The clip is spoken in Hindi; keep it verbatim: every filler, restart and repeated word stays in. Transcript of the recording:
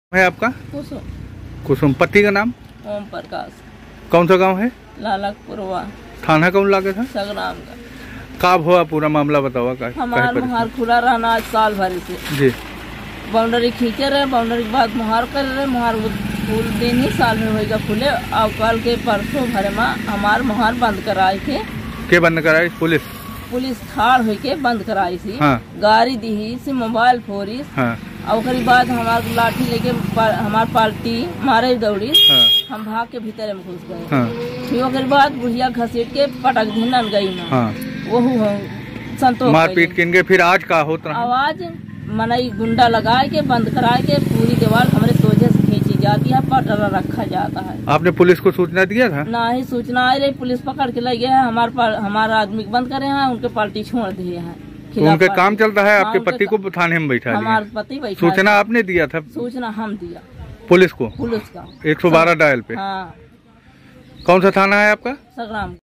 है आपका? कुसुम। कुसुम। पति का नाम? ओम प्रकाश। कौन सा गांव है? लालकपुरवा। थाना कौन लागे था? सगराम का। कब हुआ पूरा मामला बतावा का? हमार मुहार खुला रहना आज साल भर से जी। बाउंड्री खींचे रहे, बाउंड्री के बाद मुहार कर रहे, मुहार फूल दिन ही साल में होगा खुले। और कल के परसों भरे में हमार मुहार बंद कराए थे। के बंद कराई? पुलिस पुलिस ठाड़ हो के बंद कराई थी। हाँ। गाड़ी दी से मोबाइल फोरी। हाँ। और बाद हमार लाठी लेके पा, हमार पार्टी मारे दौड़ी। हाँ। हम भाग के भीतर में घुस गए। हाँ। फिर ओकर बाद बुढ़िया घसीट के पटक धिनन गई ना। हाँ। वो संतोष मारपीट किनके फिर आज का होता? आवाज मनई गुंडा लगाए के बंद कराए के पूरी दीवार हमारे सोझे से खींची जाती है, पटरा रखा जाता है। आपने पुलिस को सूचना दिया था? ना ही सूचना आई रही, पुलिस पकड़ के ले गए है। हमारे हमारा आदमी बंद करे हैं, उनके पार्टी छोड़ दिए हैं। तो उनके काम चलता है? आपके हाँ, पति को थाने में बैठा? हमारे पति बैठा। सूचना आपने दिया था? सूचना हम दिया पुलिस को? पुलिस का एक सौ बारह डायल पे। हाँ। कौन सा थाना है आपका? सगराम।